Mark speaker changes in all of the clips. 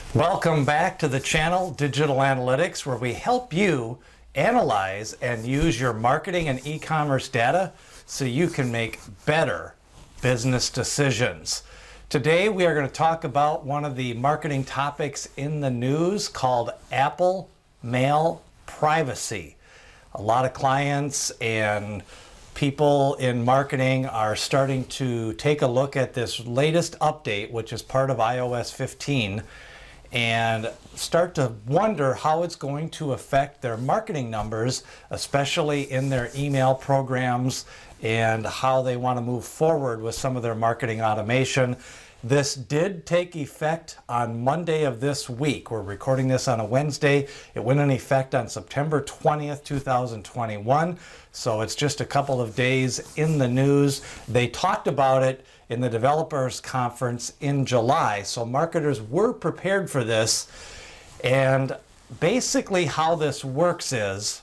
Speaker 1: Welcome back to the channel Digital Analytics, where we help you analyze and use your marketing and e-commerce data so you can make better business decisions. Today we are going to talk about one of the marketing topics in the news called Apple Mail Privacy. A lot of clients and people in marketing are starting to take a look at this latest update, which is part of iOS 15, and start to wonder how it's going to affect their marketing numbers, especially in their email programs, and how they want to move forward with some of their marketing automation. This did take effect on Monday of this week. We're recording this on a Wednesday. It went in effect on September 20th, 2021. So it's just a couple of days in the news. They talked about it in the developers conference in July. So marketers were prepared for this. And basically how this works is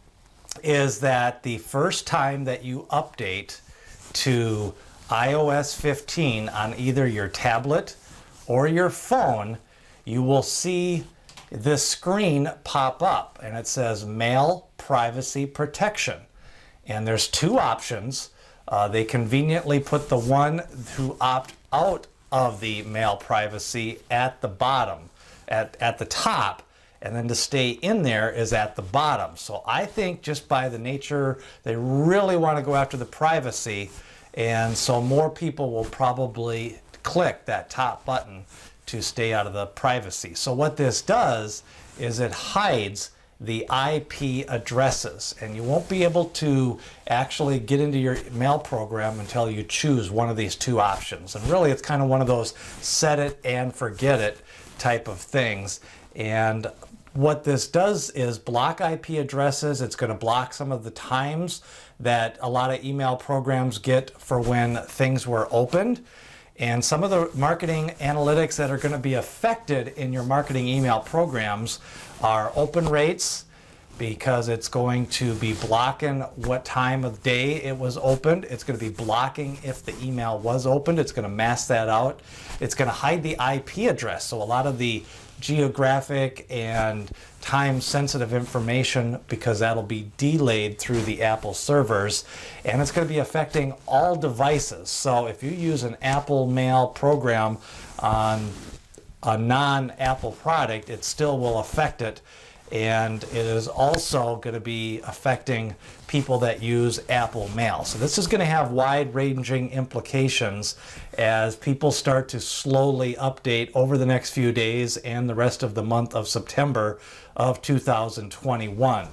Speaker 1: that the first time that you update to iOS 15 on either your tablet or your phone, you will see this screen pop up and it says Mail Privacy Protection. And there's two options. They conveniently put the one to opt out of the mail privacy at the bottom, at the top, and then to stay in there is at the bottom. So I think just by the nature, they really want to go after the privacy, and so more people will probably click that top button to stay out of the privacy. So what this does is it hides the IP addresses, and you won't be able to actually get into your mail program until you choose one of these two options. And really it's kind of one of those set it and forget it type of things. And what this does is block IP addresses. It's going to block some of the times that a lot of email programs get for when things were opened. And some of the marketing analytics that are going to be affected in your marketing email programs are open rates, because it's going to be blocking what time of day it was opened. It's going to be blocking if the email was opened. It's going to mask that out. It's going to hide the IP address. So a lot of the geographic and time-sensitive information, because that'll be delayed through the Apple servers, and it's going to be affecting all devices. So if you use an Apple Mail program on a non-Apple product, it still will affect it. And it is also going to be affecting people that use Apple Mail. So this is going to have wide-ranging implications as people start to slowly update over the next few days and the rest of the month of September of 2021.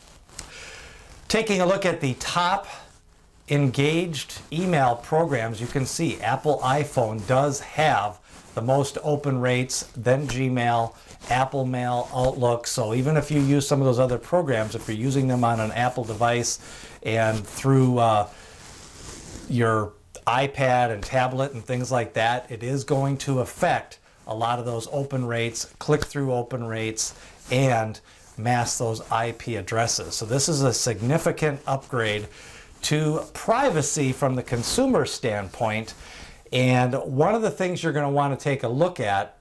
Speaker 1: Taking a look at the top engaged email programs, you can see Apple iPhone does have the most open rates, then Gmail, Apple Mail, Outlook. So even if you use some of those other programs, if you're using them on an Apple device and through your iPad and tablet and things like that, it is going to affect a lot of those open rates, click-through open rates, and mask those IP addresses. So this is a significant upgrade to privacy from the consumer standpoint. And one of the things you're going to want to take a look at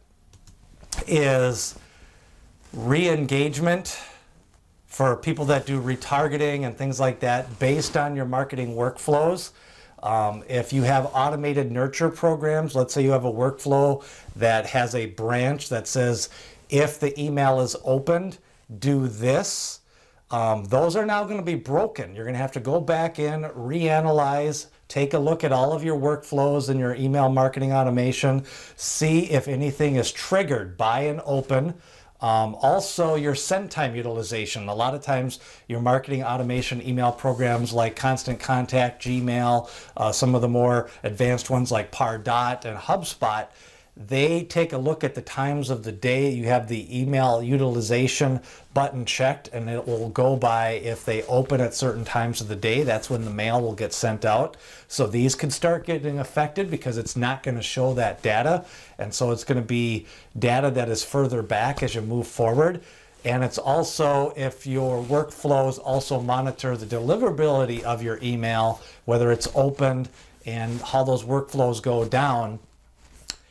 Speaker 1: is re-engagement for people that do retargeting and things like that based on your marketing workflows. If you have automated nurture programs, let's say you have a workflow that has a branch that says, if the email is opened, do this. Those are now going to be broken. You're going to have to go back in, reanalyze, take a look at all of your workflows and your email marketing automation, see if anything is triggered by an open. Also, your send time utilization. A lot of times your marketing automation email programs like Constant Contact, Gmail, some of the more advanced ones like Pardot and HubSpot, they take a look at the times of the day. You have the email utilization button checked, and it will go by if they open at certain times of the day. That's when the mail will get sent out. So these could start getting affected because it's not going to show that data. And so it's going to be data that is further back as you move forward. And it's also if your workflows also monitor the deliverability of your email, whether it's opened and how those workflows go down.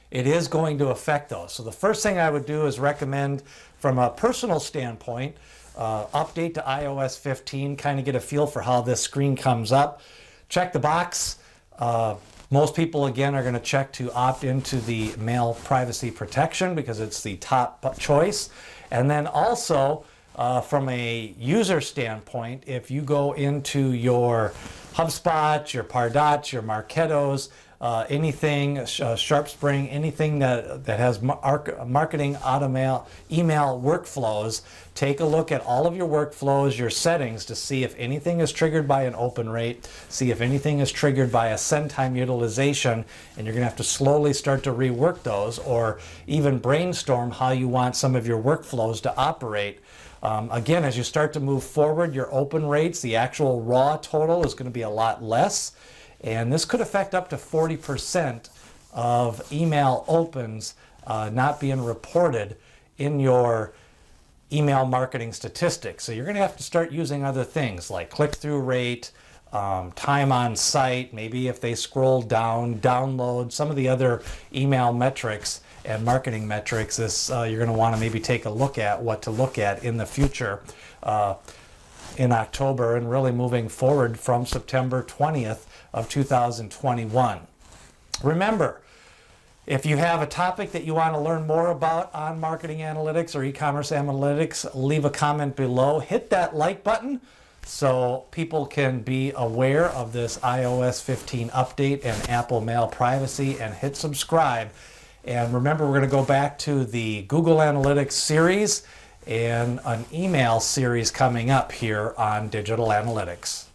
Speaker 1: it is going to affect those. So the first thing I would do is recommend, from a personal standpoint, update to iOS 15, kind of get a feel for how this screen comes up. Check the box. Most people, again, are going to check to opt into the mail privacy protection because it's the top choice. And then also, from a user standpoint, if you go into your HubSpot, your Pardot, your Marketos, anything, SharpSpring, anything that has marketing email workflows, take a look at all of your workflows, your settings, to see if anything is triggered by an open rate, see if anything is triggered by a send time utilization, and you're going to have to slowly start to rework those, or even brainstorm how you want some of your workflows to operate. Again, as you start to move forward, your open rates, the actual raw total, is going to be a lot less. And this could affect up to 40% of email opens not being reported in your email marketing statistics. So you're going to have to start using other things like click-through rate, time on site, maybe if they scroll down, download, some of the other email metrics and marketing metrics. You're going to want to maybe take a look at what to look at in the future in October, and really moving forward from September 20th of 2021. Remember, if you have a topic that you want to learn more about on marketing analytics or e-commerce analytics, leave a comment below. Hit that like button so people can be aware of this iOS 15 update and Apple Mail privacy, and hit subscribe. And remember, we're going to go back to the Google Analytics series and an email series coming up here on Digital Analytics.